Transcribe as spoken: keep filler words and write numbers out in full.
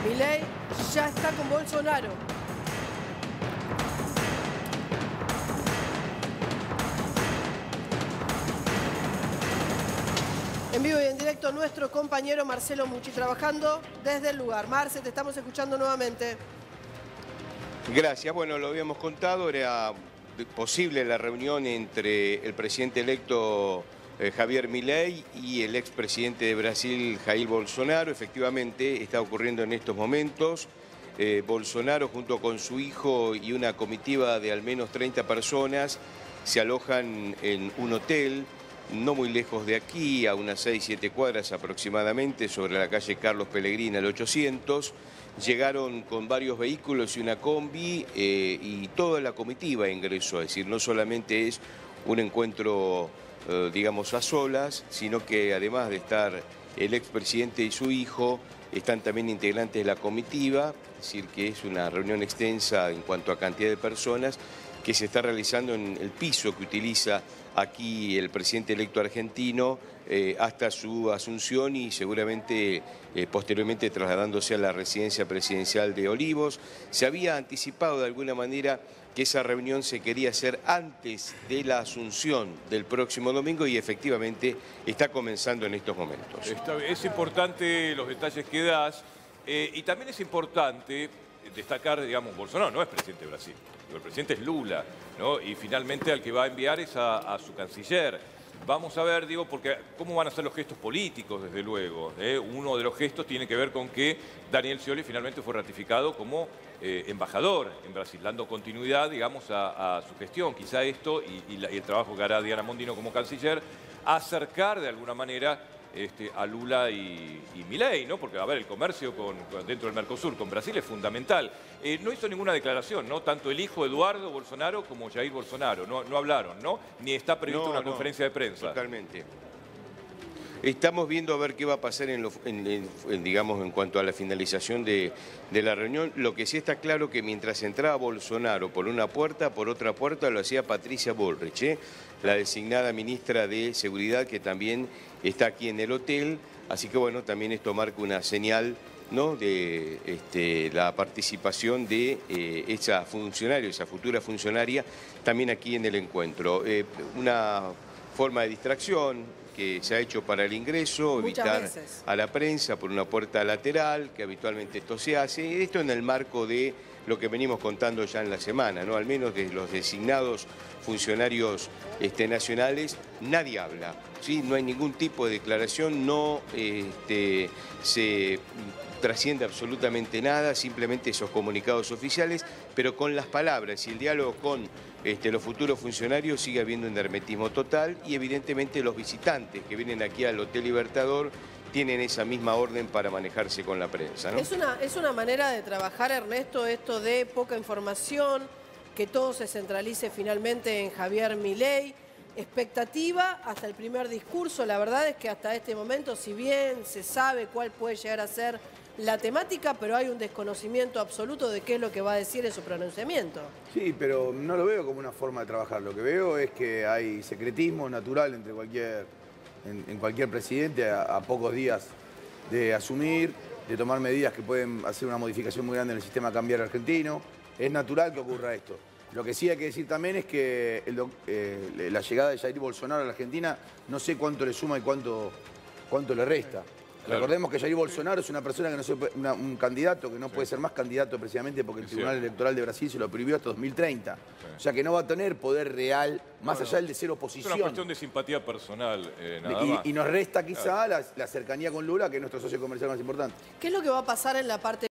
Milei ya está con Bolsonaro. En vivo y en directo nuestro compañero Marcelo Mucci trabajando desde el lugar. Marce, te estamos escuchando nuevamente. Gracias. Bueno, lo habíamos contado, era posible la reunión entre el presidente electo eh, Javier Milei y el expresidente de Brasil, Jair Bolsonaro. Efectivamente, está ocurriendo en estos momentos. Eh, Bolsonaro, junto con su hijo y una comitiva de al menos treinta personas, se alojan en un hotel no muy lejos de aquí, a unas seis siete cuadras aproximadamente, sobre la calle Carlos Pellegrini al ochocientos. Llegaron con varios vehículos y una combi eh, y toda la comitiva ingresó. Es decir, no solamente es un encuentro, eh, digamos, a solas, sino que además de estar el expresidente y su hijo, están también integrantes de la comitiva. Es decir, que es una reunión extensa en cuanto a cantidad de personas que se está realizando en el piso que utiliza aquí el presidente electo argentino eh, hasta su asunción y seguramente eh, posteriormente trasladándose a la residencia presidencial de Olivos. Se había anticipado de alguna manera que esa reunión se quería hacer antes de la asunción del próximo domingo y efectivamente está comenzando en estos momentos. Está, es importante los detalles que das eh, y también es importante destacar, digamos, Bolsonaro no es presidente de Brasil, el presidente es Lula, ¿no? Y finalmente al que va a enviar es a, a su canciller. Vamos a ver, digo, porque cómo van a ser los gestos políticos, desde luego. ¿eh? Uno de los gestos tiene que ver con que Daniel Scioli finalmente fue ratificado como eh, embajador en Brasil, dando continuidad, digamos, a, a su gestión. Quizá esto y, y, la, y el trabajo que hará Diana Mondino como canciller, acercar de alguna manera Este, a Lula y, y Milei, ¿no? Porque, a ver, el comercio con, con, dentro del Mercosur con Brasil es fundamental. Eh, no hizo ninguna declaración, ¿no? Tanto el hijo Eduardo Bolsonaro como Jair Bolsonaro, no, no hablaron, ¿no? Ni está prevista no, una no, conferencia de prensa. Totalmente. Estamos viendo a ver qué va a pasar en, lo, en, en, en, digamos, en cuanto a la finalización de, de la reunión. Lo que sí está claro que mientras entraba Bolsonaro por una puerta, por otra puerta lo hacía Patricia Bullrich, ¿eh? la designada ministra de Seguridad, que también está aquí en el hotel. Así que bueno, también esto marca una señal, ¿no? de este, la participación de eh, esa funcionaria, esa futura funcionaria, también aquí en el encuentro. Eh, una forma de distracción que se ha hecho para el ingreso, Muchas evitar veces. a la prensa por una puerta lateral, que habitualmente esto se hace. Esto en el marco de lo que venimos contando ya en la semana, ¿no? Al menos de los designados funcionarios este, nacionales, nadie habla, ¿sí? No hay ningún tipo de declaración, no este, se trasciende absolutamente nada, simplemente esos comunicados oficiales, pero con las palabras y el diálogo con este, los futuros funcionarios sigue habiendo un hermetismo total y evidentemente los visitantes que vienen aquí al Hotel Libertador tienen esa misma orden para manejarse con la prensa, ¿no? Es una, es una manera de trabajar, Ernesto, esto de poca información, que todo se centralice finalmente en Javier Milei. Expectativa hasta el primer discurso. La verdad es que hasta este momento, si bien se sabe cuál puede llegar a ser la temática, pero hay un desconocimiento absoluto de qué es lo que va a decir en su pronunciamiento. Sí, pero no lo veo como una forma de trabajar. Lo que veo es que hay secretismo natural entre cualquier, en, en cualquier presidente a, a pocos días de asumir, de tomar medidas que pueden hacer una modificación muy grande en el sistema cambiario argentino. Es natural que ocurra esto. Lo que sí hay que decir también es que el, eh, la llegada de Jair Bolsonaro a la Argentina no sé cuánto le suma y cuánto, cuánto le resta. Claro. Recordemos que Jair Bolsonaro es una persona que no se puede, una, un candidato que no sí. puede ser más candidato precisamente porque el Tribunal sí. Electoral de Brasil se lo prohibió hasta dos mil treinta. Sí. O sea que no va a tener poder real, más no, allá no. de ser oposición. Es una cuestión de simpatía personal, eh, nada y, más. Y nos resta quizá claro. la, la cercanía con Lula, que es nuestro socio comercial más importante. ¿Qué es lo que va a pasar en la parte